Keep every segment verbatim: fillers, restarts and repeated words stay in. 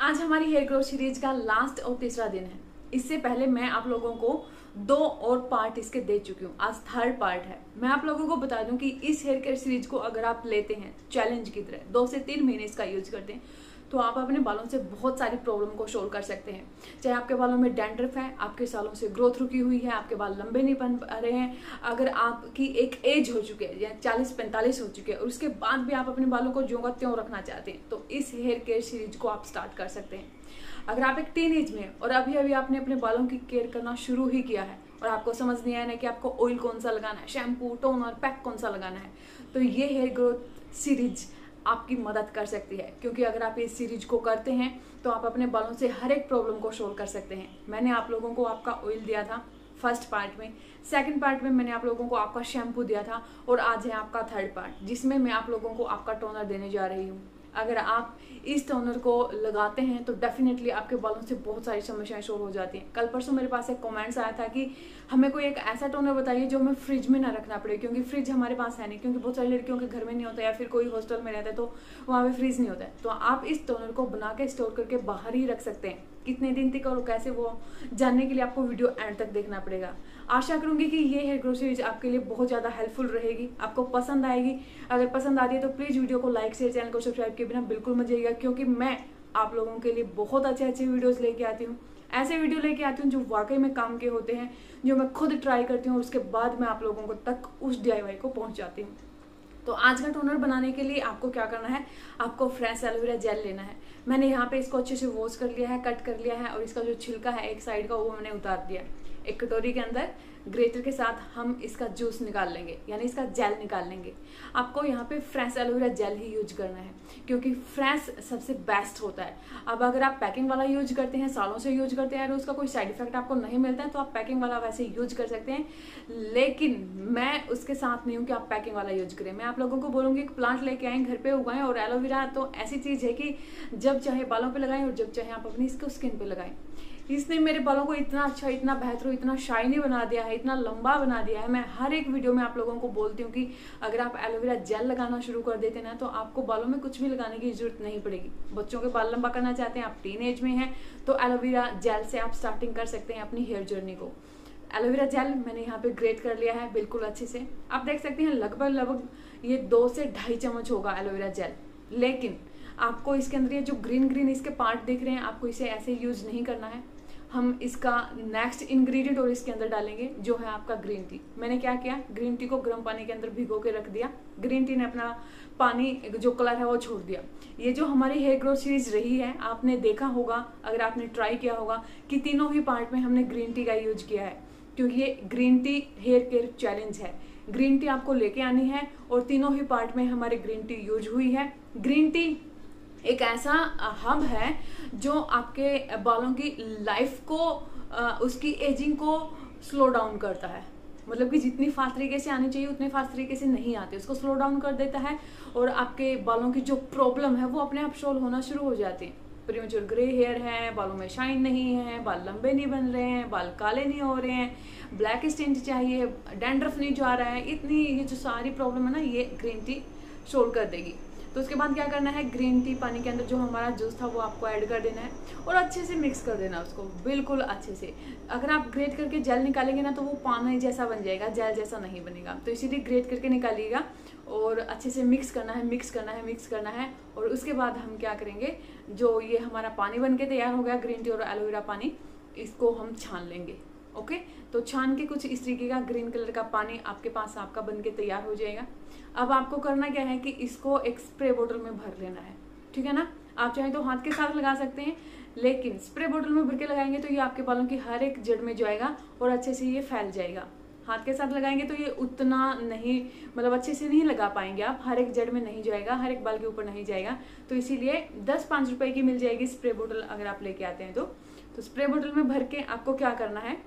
आज हमारी hair growth series का लास्ट और तीसरा दिन है। इससे पहले मैं आप लोगों को दो और पार्ट इसके दे चुकी हूँ, आज थर्ड पार्ट है। मैं आप लोगों को बता दूं कि इस हेयर केयर सीरीज को अगर आप लेते हैं चैलेंज की तरह, दो से तीन महीने इसका यूज करते हैं तो आप अपने बालों से बहुत सारी प्रॉब्लम को सोल्व कर सकते हैं। चाहे आपके बालों में डैंड्रफ है, आपके सालों से ग्रोथ रुकी हुई है, आपके बाल लंबे नहीं बन पा रहे हैं, अगर आपकी एक एज हो चुकी है या चालीस पैंतालीस हो चुके हैं और उसके बाद भी आप अपने बालों को ज्यों का त्यों रखना चाहते हैं तो इस हेयर केयर सीरीज को आप स्टार्ट कर सकते हैं। अगर आप एक टीन एज में और अभी अभी आपने अपने बालों की केयर करना शुरू ही किया है और आपको समझ नहीं आया ना कि आपको ऑयल कौन सा लगाना है, शैम्पू, टोनर, पैक कौन सा लगाना है, तो ये हेयर ग्रोथ सीरीज आपकी मदद कर सकती है। क्योंकि अगर आप इस सीरीज को करते हैं तो आप अपने बालों से हर एक प्रॉब्लम को सोल्व कर सकते हैं। मैंने आप लोगों को आपका ऑयल दिया था फर्स्ट पार्ट में, सेकंड पार्ट में मैंने आप लोगों को आपका शैम्पू दिया था और आज है आपका थर्ड पार्ट जिसमें मैं आप लोगों को आपका टोनर देने जा रही हूँ। अगर आप इस टोनर को लगाते हैं तो डेफिनेटली आपके बालों से बहुत सारी समस्याएं सोल्व हो जाती हैं। कल परसों मेरे पास एक कमेंट्स आया था कि हमें कोई एक ऐसा टोनर बताइए जो हमें फ्रिज में ना रखना पड़े, क्योंकि फ्रिज हमारे पास है नहीं, क्योंकि बहुत सारी लड़कियों के घर में नहीं होता या फिर कोई हॉस्टल में रहता है तो वहाँ पे फ्रिज नहीं होता है। तो आप इस टोनर को बना के स्टोर करके बाहर ही रख सकते हैं। कितने दिन तक और कैसे, वो जानने के लिए आपको वीडियो एंड तक देखना पड़ेगा। आशा करूंगी कि ये हेयर ग्रोथ सीरीज आपके लिए बहुत ज़्यादा हेल्पफुल रहेगी, आपको पसंद आएगी। अगर पसंद आती है तो प्लीज़ वीडियो को लाइक शेयर, चैनल को सब्सक्राइब किए बिना बिल्कुल मत जाइएगा, क्योंकि मैं आप लोगों के लिए बहुत अच्छे अच्छे वीडियोज़ लेके आती हूँ। ऐसे वीडियो लेके आती हूँ जो वाकई में काम के होते हैं, जो मैं खुद ट्राई करती हूँ और उसके बाद मैं आप लोगों को तक उस डी आई वाई को पहुँचाती हूँ। तो आज का टोनर बनाने के लिए आपको क्या करना है, आपको फ्रेश एलोवेरा जेल लेना है। मैंने यहाँ पे इसको अच्छे से वॉश कर लिया है, कट कर लिया है और इसका जो छिलका है एक साइड का वो मैंने उतार दिया। एक कटोरी के अंदर ग्रेटर के साथ हम इसका जूस निकाल लेंगे, यानी इसका जेल निकाल लेंगे। आपको यहाँ पे फ्रेश एलोवेरा जेल ही यूज करना है क्योंकि फ्रेश सबसे बेस्ट होता है। अब अगर आप पैकिंग वाला यूज करते हैं, सालों से यूज करते हैं और उसका कोई साइड इफेक्ट आपको नहीं मिलता है तो आप पैकिंग वाला वैसे यूज कर सकते हैं, लेकिन मैं उसके साथ नहीं हूँ कि आप पैकिंग वाला यूज करें। मैं आप लोगों को बोलूँगी कि प्लांट लेके आएँ, घर पे उगाएं। और एलोवेरा तो ऐसी चीज़ है कि जब चाहे बालों पर लगाएं और जब चाहे आप अपनी इसको स्किन पर लगाएं। इसने मेरे बालों को इतना अच्छा, इतना बेहतर, इतना शाइनी बना दिया है, इतना लंबा बना दिया है। मैं हर एक वीडियो में आप लोगों को बोलती हूँ कि अगर आप एलोवेरा जेल लगाना शुरू कर देते ना तो आपको बालों में कुछ भी लगाने की जरूरत नहीं पड़ेगी। बच्चों के बाल लंबा करना चाहते हैं, आप टीन एज में हैं, तो एलोवेरा जेल से आप स्टार्टिंग कर सकते हैं अपनी हेयर जर्नी को। एलोवेरा जेल मैंने यहाँ पे ग्रेट कर लिया है बिल्कुल अच्छे से। आप देख सकते हैं लगभग लगभग ये दो से ढाई चम्मच होगा एलोवेरा जेल। लेकिन आपको इसके अंदर ये जो ग्रीन ग्रीन इसके पार्ट दिख रहे हैं, आपको इसे ऐसे यूज नहीं करना है। हम इसका नेक्स्ट इंग्रेडिएंट और इसके अंदर डालेंगे जो है आपका ग्रीन टी। मैंने क्या किया, ग्रीन टी को गर्म पानी के अंदर भिगो के रख दिया। ग्रीन टी ने अपना पानी जो कलर है वो छोड़ दिया। ये जो हमारी हेयर ग्रोथ सीरीज रही है, आपने देखा होगा, अगर आपने ट्राई किया होगा कि तीनों ही पार्ट में हमने ग्रीन टी का यूज किया है, क्योंकि ये green tea hair care challenge है। ग्रीन टी आपको लेके आनी है और तीनों ही पार्ट में हमारी ग्रीन टी यूज हुई है। ग्रीन टी एक ऐसा हब है जो आपके बालों की लाइफ को, उसकी एजिंग को स्लो डाउन करता है। मतलब कि जितनी फास्ट तरीके से आनी चाहिए उतने फास्ट तरीके से नहीं आते, उसको स्लो डाउन कर देता है और आपके बालों की जो प्रॉब्लम है वो अपने आप सॉल्व होना शुरू हो जाती है। प्रीमेच्योर ग्रे हेयर है, बालों में शाइन नहीं है, बाल लंबे नहीं बन रहे हैं, बाल काले नहीं हो रहे हैं, ब्लैक स्टिंट चाहिए, डैंड्रफ नहीं जा रहा है, इतनी ये जो सारी प्रॉब्लम है ना, ये ग्रीन टी सोल्व कर देगी। तो उसके बाद क्या करना है, ग्रीन टी पानी के अंदर जो हमारा जूस था वो आपको ऐड कर देना है और अच्छे से मिक्स कर देना उसको बिल्कुल अच्छे से। अगर आप ग्रेट करके जेल निकालेंगे ना तो वो पानी जैसा बन जाएगा, जेल जैसा नहीं बनेगा। तो इसीलिए ग्रेट करके निकालिएगा और अच्छे से मिक्स करना है, मिक्स करना है, मिक्स करना है। और उसके बाद हम क्या करेंगे, जो ये हमारा पानी बन के तैयार हो गया, ग्रीन टी और एलोवेरा पानी, इसको हम छान लेंगे। ओके, तो छान के कुछ इस तरीके का ग्रीन कलर का पानी आपके पास आपका बन के तैयार हो जाएगा। अब आपको करना क्या है कि इसको एक स्प्रे बोतल में भर लेना है, ठीक है ना। आप चाहें तो हाथ के साथ लगा सकते हैं, लेकिन स्प्रे बोतल में भर के लगाएंगे तो ये आपके बालों की हर एक जड़ में जाएगा और अच्छे से ये फैल जाएगा। हाथ के साथ लगाएंगे तो ये उतना नहीं, मतलब अच्छे से नहीं लगा पाएंगे आप, हर एक जड़ में नहीं जाएगा, हर एक बाल के ऊपर नहीं जाएगा। तो इसीलिए दस पाँच रुपए की मिल जाएगी स्प्रे बोतल अगर आप लेके आते हैं तो। तो स्प्रे बोतल में भर के आपको क्या करना है,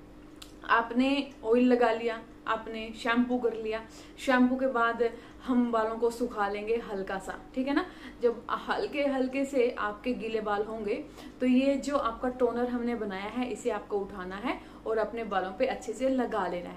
आपने ऑयल लगा लिया, आपने शैम्पू कर लिया। शैम्पू के बाद हम बालों को सुखा लेंगे हल्का सा, ठीक है ना। जब हल्के हल्के से आपके गीले बाल होंगे तो ये जो आपका टोनर हमने बनाया है इसे आपको उठाना है और अपने बालों पे अच्छे से लगा लेना है।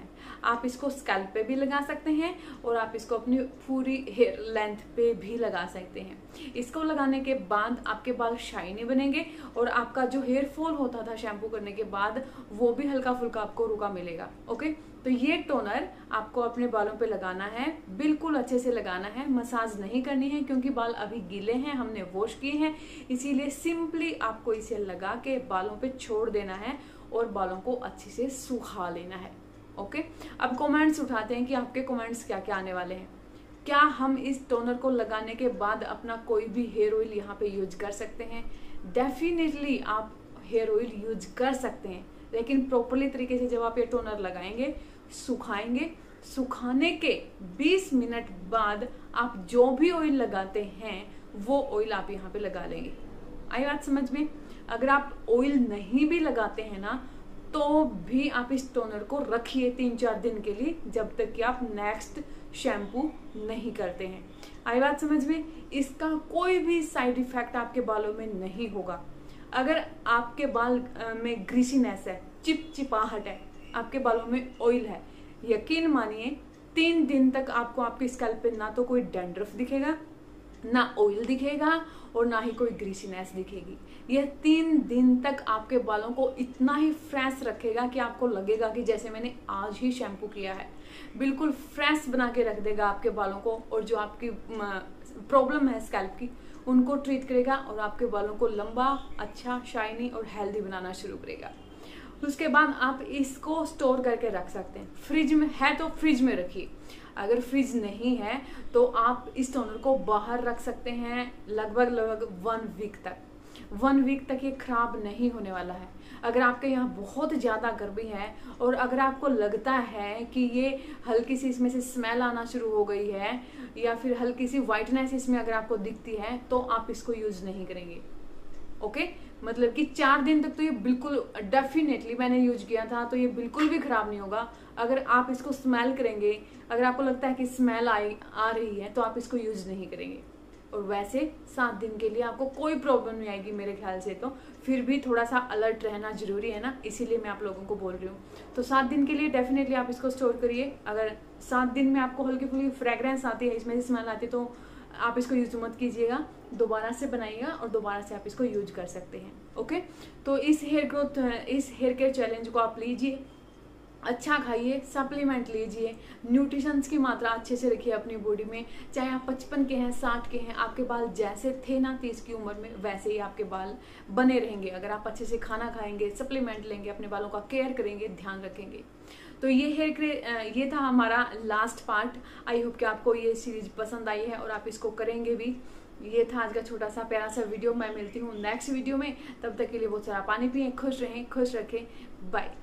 आप इसको स्कैल्प पे भी लगा सकते हैं और आप इसको अपनी पूरी हेयर लेंथ पे भी लगा सकते हैं। इसको लगाने के बाद आपके बाल शाइनी बनेंगे और आपका जो हेयर फॉल होता था शैम्पू करने के बाद वो भी हल्का फुल्का आपको रुका मिलेगा। ओके, तो ये टोनर आपको अपने बालों पे लगाना है, बिल्कुल अच्छे से लगाना है, मसाज नहीं करनी है क्योंकि बाल अभी गीले हैं, हमने वॉश किए हैं, इसीलिए सिंपली आपको इसे लगा के बालों पे छोड़ देना है और बालों को अच्छे से सुखा लेना है। ओके, अब कमेंट्स उठाते हैं कि आपके कमेंट्स क्या क्या आने वाले हैं। क्या हम इस टोनर को लगाने के बाद अपना कोई भी हेयर ऑयल यहाँ पे यूज कर सकते हैं? डेफिनेटली आप हेयर ऑयल यूज कर सकते हैं, लेकिन प्रॉपरली तरीके से जब आप ये टोनर लगाएंगे, सुखाएंगे, सुखाने के बीस मिनट बाद आप जो भी ऑयल लगाते हैं वो ऑयल आप यहाँ पे लगा लेंगे। आई बात समझ में? अगर आप ऑयल नहीं भी लगाते हैं ना तो भी आप इस टोनर को रखिए तीन चार दिन के लिए, जब तक कि आप नेक्स्ट शैम्पू नहीं करते हैं। आई बात समझ में? इसका कोई भी साइड इफेक्ट आपके बालों में नहीं होगा। अगर आपके बाल में ग्रीसीनेस है, चिपचिपाहट है, आपके बालों में ऑयल है, यकीन मानिए तीन दिन तक आपको आपके स्कैल्प पे ना तो कोई डैंड्रफ दिखेगा, ना ऑयल दिखेगा और ना ही कोई ग्रीसीनेस दिखेगी। यह तीन दिन तक आपके बालों को इतना ही फ्रेश रखेगा कि आपको लगेगा कि जैसे मैंने आज ही शैम्पू किया है। बिल्कुल फ्रेश बना के रख देगा आपके बालों को, और जो आपकी प्रॉब्लम है स्कैल्प की उनको ट्रीट करेगा और आपके बालों को लंबा, अच्छा, शाइनी और हेल्दी बनाना शुरू करेगा। उसके बाद आप इसको स्टोर करके रख सकते हैं। फ्रिज में है तो फ्रिज में रखिए, अगर फ्रिज नहीं है तो आप इस टोनर को बाहर रख सकते हैं लगभग लगभग वन वीक तक। वन वीक तक ये खराब नहीं होने वाला है। अगर आपके यहाँ बहुत ज़्यादा गर्मी है और अगर आपको लगता है कि ये हल्की सी इसमें से स्मेल आना शुरू हो गई है या फिर हल्की सी वाइटनेस इसमें अगर आपको दिखती है तो आप इसको यूज नहीं करेंगे। ओके, मतलब कि चार दिन तक तो ये बिल्कुल डेफिनेटली, मैंने यूज किया था तो ये बिल्कुल भी खराब नहीं होगा। अगर आप इसको स्मेल करेंगे, अगर आपको लगता है कि स्मेल आई आ रही है तो आप इसको यूज नहीं करेंगे। और वैसे सात दिन के लिए आपको कोई प्रॉब्लम नहीं आएगी मेरे ख्याल से। तो फिर भी थोड़ा सा अलर्ट रहना जरूरी है ना, इसीलिए मैं आप लोगों को बोल रही हूँ। तो सात दिन के लिए डेफिनेटली आप इसको स्टोर करिए। अगर सात दिन में आपको हल्की फुल्की फ्रेग्रेंस आती है, इसमें से स्मेल आती है, तो आप इसको यूज मत कीजिएगा, दोबारा से बनाइएगा और दोबारा से आप इसको यूज कर सकते हैं। ओके, तो इस हेयर ग्रोथ इस हेयर केयर चैलेंज को आप लीजिए, अच्छा खाइए, सप्लीमेंट लीजिए, न्यूट्रिशंस की मात्रा अच्छे से रखिए अपनी बॉडी में। चाहे आप पचपन के हैं, साठ के हैं, आपके बाल जैसे थे ना तीस की उम्र में, वैसे ही आपके बाल बने रहेंगे अगर आप अच्छे से खाना खाएंगे, सप्लीमेंट लेंगे, अपने बालों का केयर करेंगे, ध्यान रखेंगे। तो ये हेयर ये था हमारा लास्ट पार्ट। आई होप कि आपको ये सीरीज पसंद आई है और आप इसको करेंगे भी। ये था आज का छोटा सा प्यारा सा वीडियो। मैं मिलती हूँ नेक्स्ट वीडियो में, तब तक के लिए बहुत सारा पानी पिए, खुश रहें, खुश रखें, बाय।